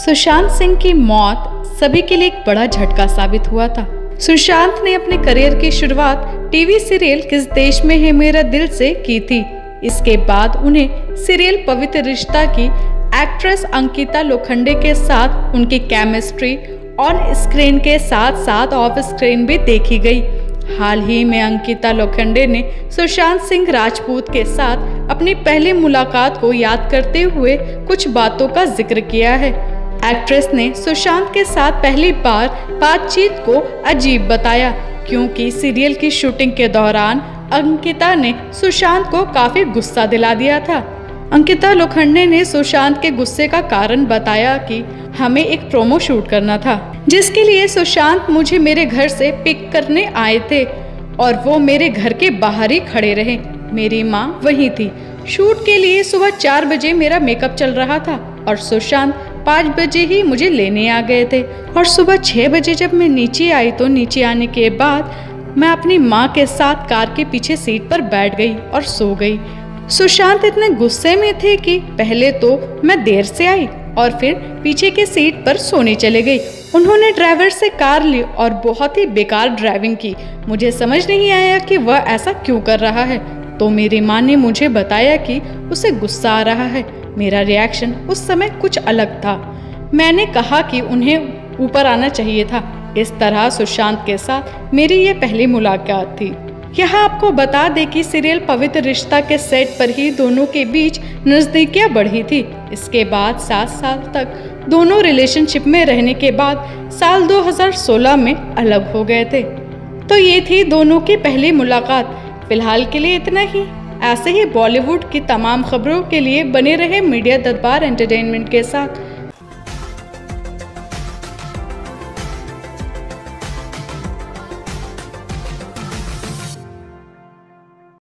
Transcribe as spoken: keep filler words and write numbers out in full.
सुशांत सिंह की मौत सभी के लिए एक बड़ा झटका साबित हुआ था। सुशांत ने अपने करियर की शुरुआत टीवी सीरियल किस देश में है मेरा दिल से की थी। इसके बाद उन्हें सीरियल पवित्र रिश्ता की एक्ट्रेस अंकिता लोखंडे के साथ उनकी केमिस्ट्री ऑन स्क्रीन के साथ साथ ऑफ स्क्रीन भी देखी गई। हाल ही में अंकिता लोखंडे ने सुशांत सिंह राजपूत के साथ अपनी पहली मुलाकात को याद करते हुए कुछ बातों का जिक्र किया है। एक्ट्रेस ने सुशांत के साथ पहली बार बातचीत को अजीब बताया क्योंकि सीरियल की शूटिंग के दौरान अंकिता ने सुशांत को काफी गुस्सा दिला दिया था। अंकिता लोखंडे ने सुशांत के गुस्से का कारण बताया कि हमें एक प्रोमो शूट करना था जिसके लिए सुशांत मुझे मेरे घर से पिक करने आए थे और वो मेरे घर के बाहर ही खड़े रहे। मेरी माँ वहीं थी। शूट के लिए सुबह चार बजे मेरा मेकअप चल रहा था और सुशांत पाँच बजे ही मुझे लेने आ गए थे और सुबह छह बजे जब मैं नीचे आई तो नीचे आने के बाद मैं अपनी माँ के साथ कार के पीछे सीट पर बैठ गई और सो गई। सुशांत इतने गुस्से में थे कि पहले तो मैं देर से आई और फिर पीछे के सीट पर सोने चले गई। उन्होंने ड्राइवर से कार ली और बहुत ही बेकार ड्राइविंग की। मुझे समझ नहीं आया कि वह ऐसा क्यों कर रहा है। तो मेरी माँ ने मुझे बताया कि उसे गुस्सा आ रहा है। मेरा रिएक्शन उस समय कुछ अलग था। मैंने कहा कि उन्हें ऊपर आना चाहिए था। इस तरह सुशांत के साथ मेरी ये पहली मुलाकात थी। यहाँ आपको बता दें कि सीरियल पवित्र रिश्ता के सेट पर ही दोनों के बीच नजदीकियां बढ़ी थी। इसके बाद सात साल तक दोनों रिलेशनशिप में रहने के बाद साल दो हज़ार सोलह में अलग हो गए थे। तो ये थी दोनों की पहली मुलाकात। फिलहाल के लिए इतना ही। ऐसे ही बॉलीवुड की तमाम खबरों के लिए बने रहे मीडिया दरबार एंटरटेनमेंट के साथ।